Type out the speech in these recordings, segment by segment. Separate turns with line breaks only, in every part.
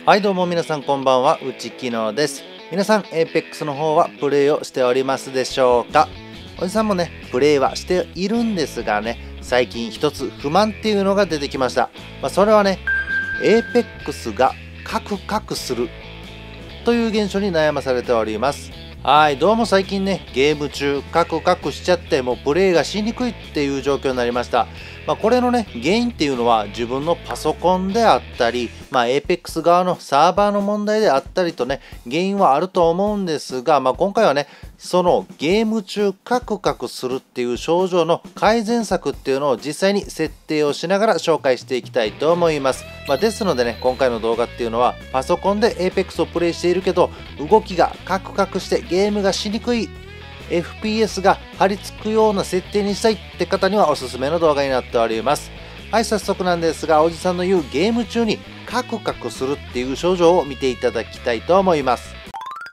はいどうも皆さんこんばんは、内木野です。皆さん Apex の方はプレイをしておりますでしょうか。おじさんもねプレイはしているんですがね、最近一つ不満っていうのが出てきました。それはね Apex がカクカクするという現象に悩まされております。はい、どうも最近ねゲーム中カクカクしちゃってもうプレイがしにくいっていう状況になりました。これのね原因っていうのは自分のパソコンであったり、Apex 側のサーバーの問題であったりとね原因はあると思うんですが、今回はねそのゲーム中カクカクするっていう症状の改善策っていうのを実際に設定をしながら紹介していきたいと思います。ですのでね今回の動画っていうのはパソコンで Apex をプレイしているけど動きがカクカクしてゲームがしにくい、 FPS が張り付くような設定にしたいって方にはおすすめの動画になっております。はい、早速なんですが、おじさんの言うゲーム中にカクカクするっていう症状を見ていただきたいと思います。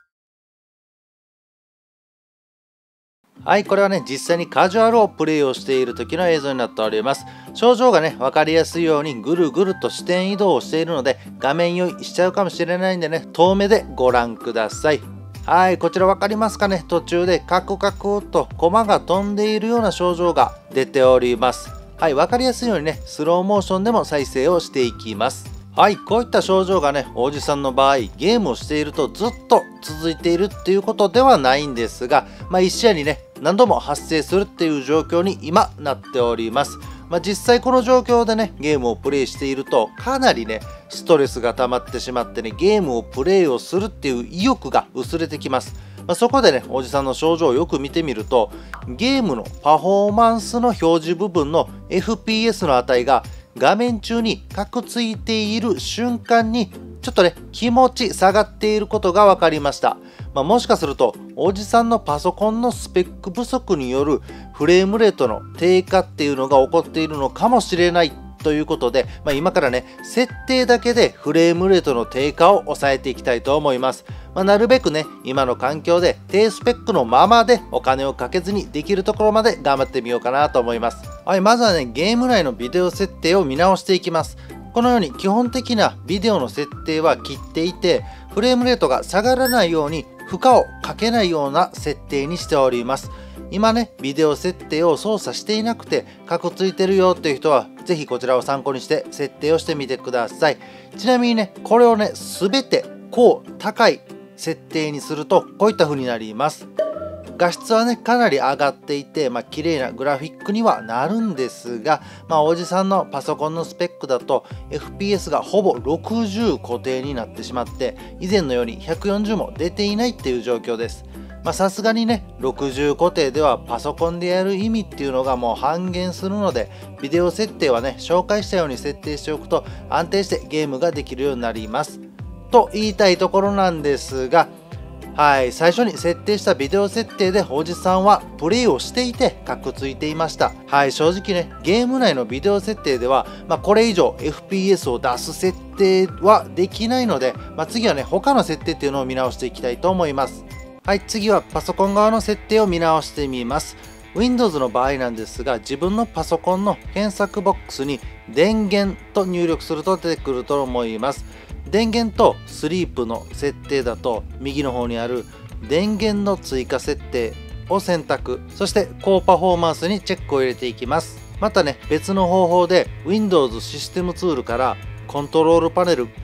はい、これはね実際にカジュアルをプレイをしている時の映像になっております。症状がね分かりやすいようにぐるぐると視点移動をしているので画面酔いしちゃうかもしれないんでね、遠目でご覧ください。はい、こちら分かりますかね。途中でカクカクとコマが飛んでいるような症状が出ております。はい、分かりやすいようにねスローモーションでも再生をしていきます。はい、こういった症状がねおじさんの場合ゲームをしているとずっと続いているっていうことではないんですが、一試合にね何度も発生するっていう状況に今なっております。実際この状況でねゲームをプレイしているとかなりねストレスが溜まってしまってねゲームをプレイをするっていう意欲が薄れてきます。そこでねおじさんの症状をよく見てみるとゲームのパフォーマンスの表示部分の FPS の値が画面中にカクついている瞬間にちょっとね気持ち下がっていることが分かりました。もしかするとおじさんのパソコンのスペック不足によるフレームレートの低下っていうのが起こっているのかもしれないということで、今からね設定だけでフレームレートの低下を抑えていきたいと思います。なるべくね今の環境で低スペックのままでお金をかけずにできるところまで頑張ってみようかなと思います。はい、まずはねゲーム内のビデオ設定を見直していきます。このように基本的なビデオの設定は切っていてフレームレートが下がらないように負荷をかけないような設定にしております。今ねビデオ設定を操作していなくてカクついてるよっていう人はぜひこちらを参考にして設定をしてみてください。ちなみにねこれをね全て高高い設定にするとこういった風になります。画質はねかなり上がっていて綺麗なグラフィックにはなるんですが、おじさんのパソコンのスペックだと FPS がほぼ60固定になってしまって以前のように140も出ていないっていう状況です。さすがにね60固定ではパソコンでやる意味っていうのがもう半減するのでビデオ設定はね紹介したように設定しておくと安定してゲームができるようになりますと言いたいところなんですが、はい、最初に設定したビデオ設定でおじさんはプレイをしていてカクついていました。はい、正直ねゲーム内のビデオ設定では、これ以上 FPS を出す設定はできないので、次はね他の設定っていうのを見直していきたいと思います。はい、次はパソコン側の設定を見直してみます。Windows の場合なんですが自分のパソコンの検索ボックスに電源と入力すると出てくると思います。電源とスリープの設定だと右の方にある電源の追加設定を選択、そして高パフォーマンスにチェックを入れていきます。またね別の方法で Windows システムツールからコントロールパネル、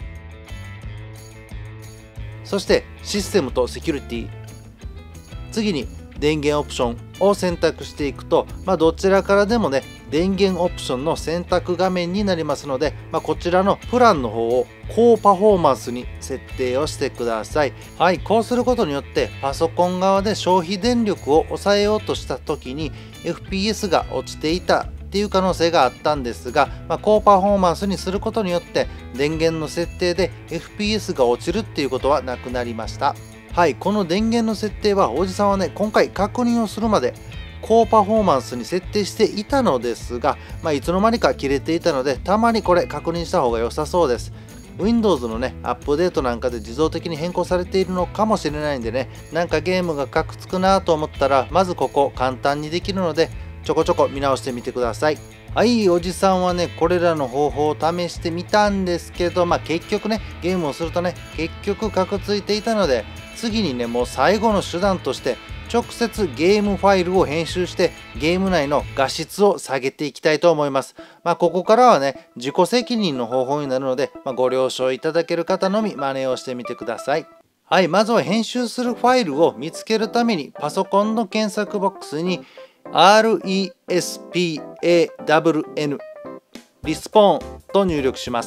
そしてシステムとセキュリティ、次に電源オプションを選択していくと、どちらからでもね電源オプションの選択画面になりますので、こちらのプランの方を高パフォーマンスに設定をしてください。はい、こうすることによってパソコン側で消費電力を抑えようとした時に FPS が落ちていたっていう可能性があったんですが、高パフォーマンスにすることによって電源の設定で FPS が落ちるっていうことはなくなりました。はい、この電源の設定はおじさんはね今回確認をするまで高パフォーマンスに設定していたのですが、いつの間にか切れていたのでたまにこれ確認した方が良さそうです。 Windows のねアップデートなんかで自動的に変更されているのかもしれないんでね、なんかゲームがカクつくなと思ったらまずここ簡単にできるのでちょこちょこ見直してみてください。 はい、おじさんはね、これらの方法を試してみたんですけど、結局ね、ゲームをするとね、結局カクついていたので、次にね、もう最後の手段として、直接ゲームファイルを編集して、ゲーム内の画質を下げていきたいと思います。ここからはね、自己責任の方法になるので、ご了承いただける方のみ真似をしてみてください。はい、まずは編集するファイルを見つけるために、パソコンの検索ボックスに、RESPAWN リスポーンと入力します。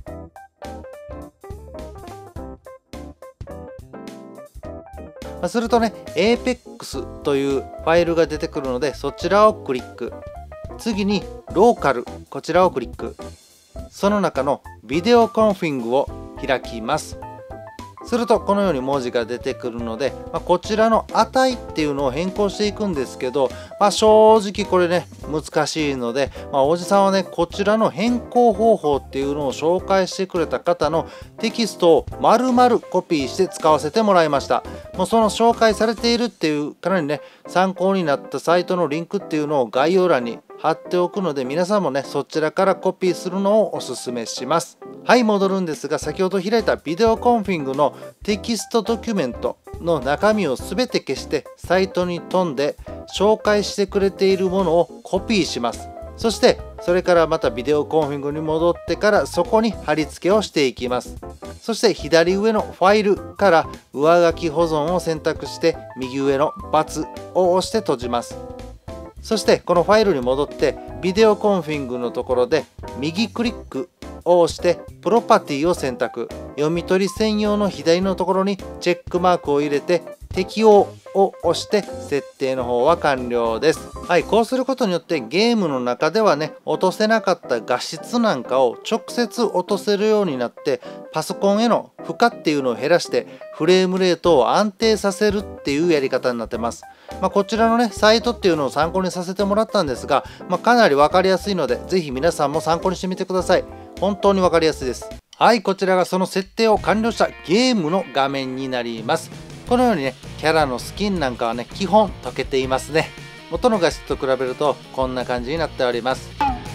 するとね APEX というファイルが出てくるのでそちらをクリック。次にローカル、こちらをクリック。その中のビデオコンフィグを開きます。するとこのように文字が出てくるので、こちらの値っていうのを変更していくんですけど、正直これね難しいので、おじさんはねこちらの変更方法っていうのを紹介してくれた方のテキストを丸々コピーして使わせてもらいました。もうその紹介されているっていうかなりね参考になったサイトのリンクっていうのを概要欄に貼っておくので、皆さんもねそちらからコピーするのをおすすめします。はい、戻るんですが、先ほど開いたビデオコンフィグのテキストドキュメントの中身を全て消してサイトに飛んで紹介してくれているものをコピーします。そしてそれからまたビデオコンフィグに戻ってからそこに貼り付けをしていきます。そして左上のファイルから上書き保存を選択して右上の×を押して閉じます。そしてこのファイルに戻ってビデオコンフィグのところで右クリックを押してプロパティを選択。読み取り専用の左のところにチェックマークを入れて適用を押して設定の方は完了です。はい、こうすることによってゲームの中ではね落とせなかった画質なんかを直接落とせるようになって、パソコンへの負荷っていうのを減らしてフレームレートを安定させるっていうやり方になってます。こちらのねサイトっていうのを参考にさせてもらったんですが、かなり分かりやすいので是非皆さんも参考にしてみてください。本当に分かりやすいです。はい、こちらがその設定を完了したゲームの画面になります。このようにねキャラのスキンなんかはね基本溶けていますね。元の画質と比べるとこんな感じになっております。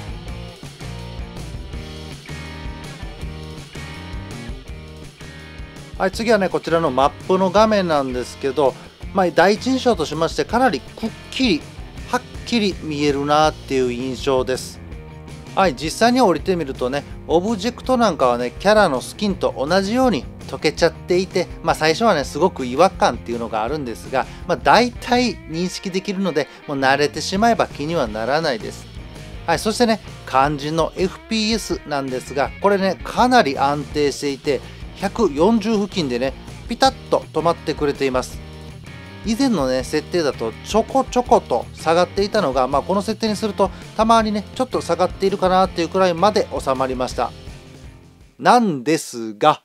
はい、次はねこちらのマップの画面なんですけど、第一印象としましてかなりくっきりはっきり見えるなっていう印象です。はい、実際に降りてみるとねオブジェクトなんかはねキャラのスキンと同じように溶けちゃっていて、最初はねすごく違和感っていうのがあるんですが、大体認識できるのでもう慣れてしまえば気にはならないです。はい、そしてね肝心の FPS なんですが、これねかなり安定していて140付近でねピタッと止まってくれています。以前のね設定だとちょこちょこと下がっていたのが、この設定にするとたまにねちょっと下がっているかなっていうくらいまで収まりました。なんですが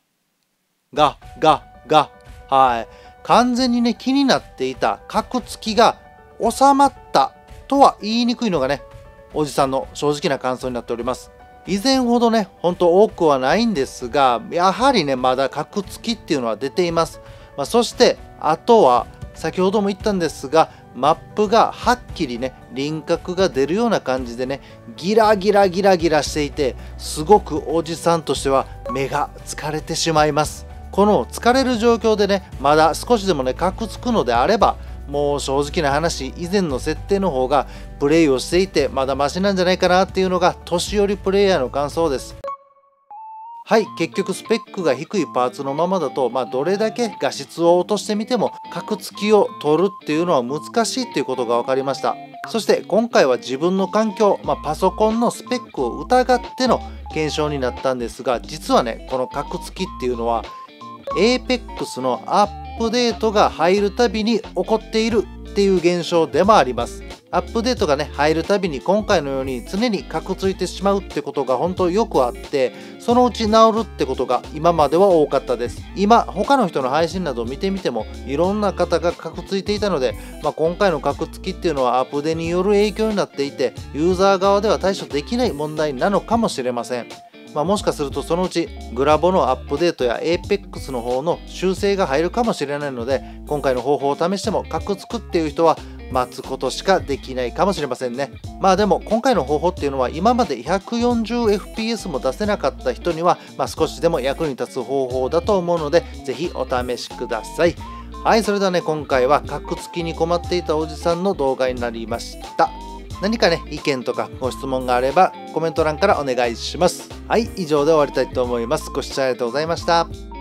はい、完全にね気になっていたカクつきが収まったとは言いにくいのがねおじさんの正直な感想になっております。以前ほどねほんと多くはないんですが、やはりねまだカクつきっていうのは出ています。そしてあとは先ほども言ったんですが、マップがはっきりね輪郭が出るような感じでねギラギラしていて、すごくおじさんとしては目が疲れてしまいます。この疲れる状況でねまだ少しでもねカクつくのであれば、もう正直な話以前の設定の方がプレイをしていてまだマシなんじゃないかなっていうのが年寄りプレイヤーの感想です。はい、結局スペックが低いパーツのままだと、どれだけ画質を落としてみてもカクつきを取るっていうのは難しいっていうことが分かりました。そして今回は自分の環境、パソコンのスペックを疑っての検証になったんですが、実はねこのカクつきっていうのは APEX のアップデートが入るたびに起こっているっていう現象でもあります。アップデートがね入るたびに今回のように常にカクついてしまうってことが本当よくあって、そのうち治るってことが今までは多かったです。今他の人の配信などを見てみてもいろんな方がカクついていたので、今回のカクつきっていうのはアップデによる影響になっていて、ユーザー側では対処できない問題なのかもしれません。もしかするとそのうちグラボのアップデートや APEX の方の修正が入るかもしれないので、今回の方法を試してもカクつくっていう人は待つことしかできないかもしれませんね。まあでも今回の方法っていうのは今まで 140fps も出せなかった人には、少しでも役に立つ方法だと思うので、ぜひお試しください。はい、それではね、今回はカッコつきに困っていたおじさんの動画になりました。何かね、意見とかご質問があればコメント欄からお願いします。はい、以上で終わりたいと思います。ご視聴ありがとうございました。